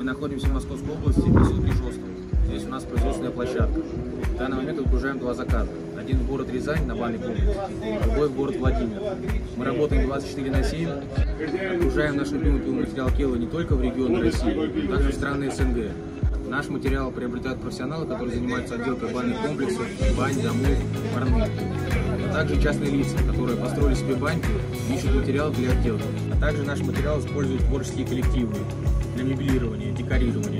находимся в Московской области, поселок Рижевском. Здесь у нас производственная площадка. В данный момент выгружаем 2 заказа. Один в город Рязань на бальный комплекс, другой в город Владимир. Мы работаем 24/7, отгружаем наш любимый пиломатериал Кела не только в регионы России, но также в страны СНГ. Наш материал приобретают профессионалы, которые занимаются отделкой бальных комплексов, бань, домов, парных. А также частные лица, которые построили себе баньки и ищут материал для отделки. А также наш материал используют творческие коллективы для мебелирования, декорирования.